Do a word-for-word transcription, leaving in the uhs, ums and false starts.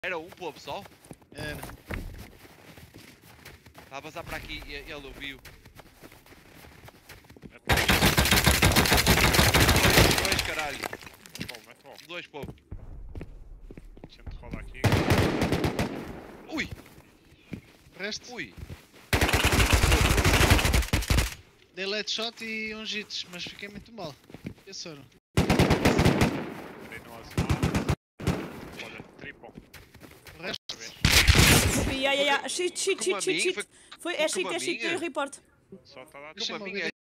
Era um povo só? Era. Está a passar para aqui e ele ouviu. Dois, dois, caralho. Bom, mete bom. Dois, povo. Deixa-me rolar aqui. Ui! Resto? Ui! Dei headshot e uns hits, mas fiquei muito mal. Esse era. Dei no azul. Olha, triplo. O resto? Copy, yeah, yeah, yeah. Shit, shit, Como shit, a shit, mim, shit. foi- Foi, foi é shit, como a é shit, minha. tem report. Só está lá Como a Deixa-me minha, ouvir